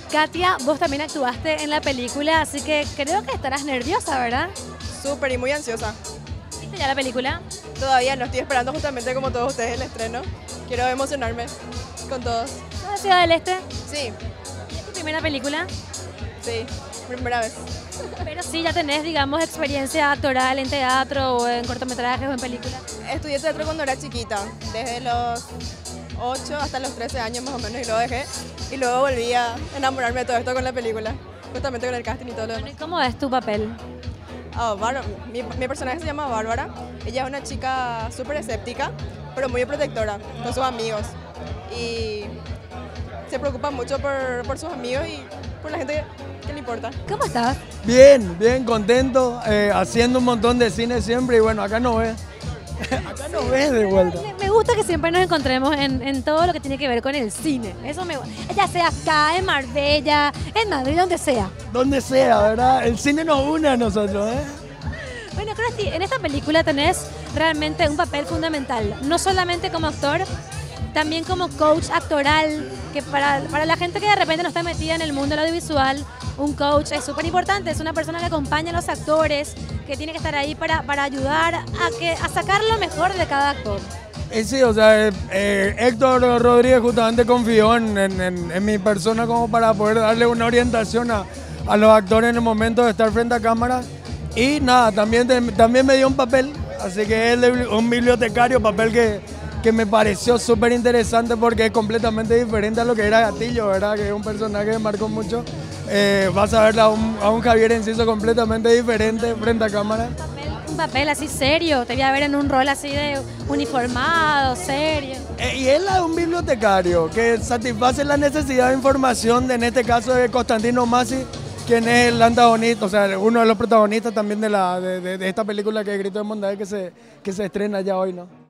Katia, vos también actuaste en la película, así que creo que estarás nerviosa, ¿verdad? Súper y muy ansiosa. ¿Viste ya la película? Todavía no estoy esperando justamente como todos ustedes el estreno. Quiero emocionarme con todos. ¿Sos de Ciudad del Este? Sí, ¿Es tu primera película? sí, primera vez. Pero sí, ya tenés, digamos, experiencia actoral en teatro o en cortometrajes o en películas. Estudié teatro cuando era chiquita, desde los 8 hasta los 13 años más o menos, y lo dejé. Y luego volví a enamorarme de todo esto con la película, justamente con el casting y todo lo Bueno, demás. ¿y cómo es tu papel? Mi personaje se llama Bárbara. Ella es una chica súper escéptica, pero muy protectora con sus amigos. Y se preocupa mucho por sus amigos y por la gente que le importa. ¿Cómo estás? Bien, bien, contento, haciendo un montón de cine siempre y bueno, acá no ves. Acá no ves de vuelta. Me gusta que siempre nos encontremos en todo lo que tiene que ver con el cine. Eso me gusta. Ya sea acá, en Marbella, en Madrid, donde sea. Donde sea, ¿verdad? El cine nos une a nosotros, ¿eh? Bueno, Krusty, en esta película tenés realmente un papel fundamental. No solamente como actor, también como coach actoral, que para la gente que de repente no está metida en el mundo del audiovisual, un coach es súper importante. Es una persona que acompaña a los actores, que tiene que estar ahí para ayudar a sacar lo mejor de cada actor. Sí, o sea, Héctor Rodríguez justamente confió en mi persona como para poder darle una orientación a los actores en el momento de estar frente a cámara. Y nada, también me dio un papel, así que es un bibliotecario, papel que me pareció súper interesante porque es completamente diferente a lo que era Gatillo, ¿verdad? Que es un personaje que marcó mucho. Vas a ver a un Javier Enciso completamente diferente frente a cámara. Un papel así serio, te voy a ver en un rol así de uniformado, serio. Y él es un bibliotecario que satisface la necesidad de información, en este caso de Constantino Masi, quien es el antagonista, o sea, uno de los protagonistas también de esta película que es Grito de Mondavi que se estrena ya hoy, ¿no?